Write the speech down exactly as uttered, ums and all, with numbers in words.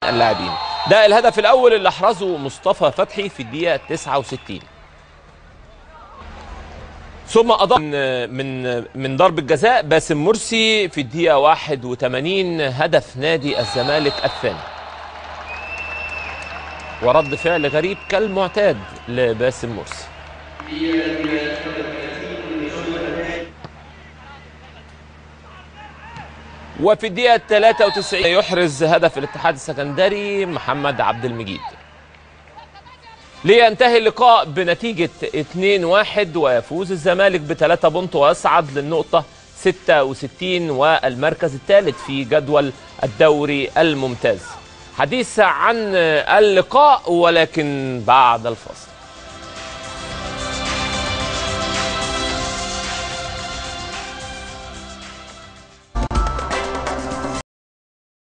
اللاعبين. ده الهدف الأول اللي أحرزه مصطفى فتحي في الدقيقة تسعة وستين، ثم أضاف من من ضربة جزاء باسم مرسي في الدقيقة واحد وثمانين هدف نادي الزمالك الثاني، ورد فعل غريب كالمعتاد لباسم مرسي. وفي الدقيقة ثلاثة وتسعين يحرز هدف الاتحاد السكندري محمد عبد المجيد، لينتهي اللقاء بنتيجة اثنين واحد ويفوز الزمالك بثلاثة بونت ويصعد للنقطة ستة وستين والمركز الثالث في جدول الدوري الممتاز. حديث عن اللقاء ولكن بعد الفاصل.